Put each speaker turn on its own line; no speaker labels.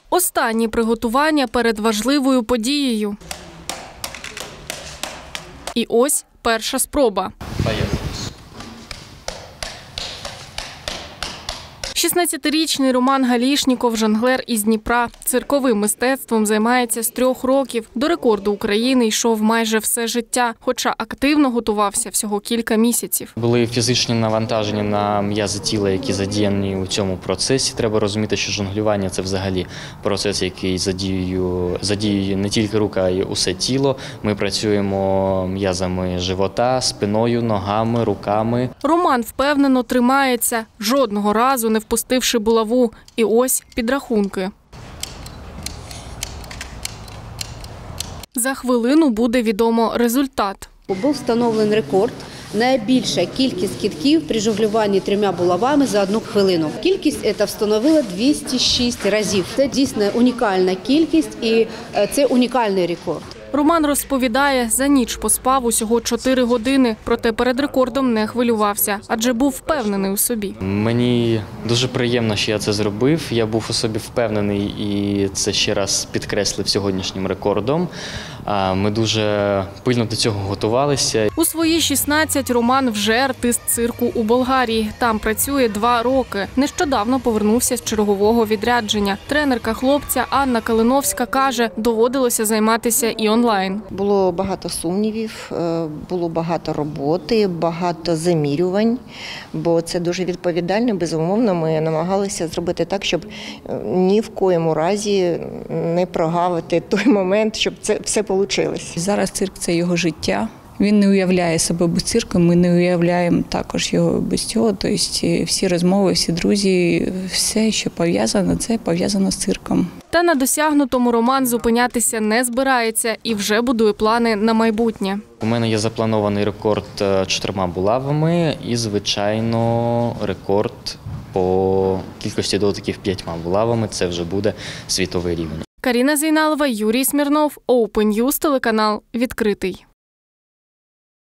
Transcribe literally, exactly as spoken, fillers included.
Останні приготування перед важливою подією. І ось перша спроба. шістнадцятирічний Роман Галішніков – жонглер із Дніпра. Цирковим мистецтвом займається з трьох років. До рекорду України йшов майже все життя, хоча активно готувався всього кілька місяців.
Були фізичні навантаження на м'язи тіла, які задіяні у цьому процесі. Треба розуміти, що жонглювання – це взагалі процес, який задіює, задіює не тільки рука, а й усе тіло. Ми працюємо м'язами живота, спиною, ногами, руками.
Роман впевнено тримається, жодного разу не впустивши булаву. І ось підрахунки. За хвилину буде відомо результат.
Був встановлений рекорд. Найбільша кількість кидків при жонглюванні трьома булавами за одну хвилину. Кількість ця встановила двісті шість разів. Це дійсно унікальна кількість і це унікальний рекорд.
Роман розповідає, за ніч поспав усього чотири години, проте перед рекордом не хвилювався, адже був впевнений у собі.
Мені дуже приємно, що я це зробив. Я був у собі впевнений і це ще раз підкреслив сьогоднішнім рекордом. Ми дуже пильно до цього готувалися.
У свої шістнадцять Роман вже артист цирку у Болгарії. Там працює два роки. Нещодавно повернувся з чергового відрядження. Тренерка хлопця Анна Калиновська каже, доводилося займатися і онлайн.
Було багато сумнівів, було багато роботи, багато замірювань, бо це дуже відповідально. Безумовно, ми намагалися зробити так, щоб ні в коєму разі не прогавити той момент, щоб це все вийшло.
Зараз цирк – це його життя. Він не уявляє себе без цирку, ми не уявляємо також його без цього. Тобто всі розмови, всі друзі, все, що пов'язано, це пов'язано з цирком.
Та на досягнутому Роман зупинятися не збирається і вже будує плани на майбутнє.
У мене є запланований рекорд чотирма булавами і, звичайно, рекорд по кількості дотиків п'ятьма булавами. Це вже буде світовий рівень.
Каріна Зейналова, Юрій Смірнов, Open News, телеканал «Відкритий».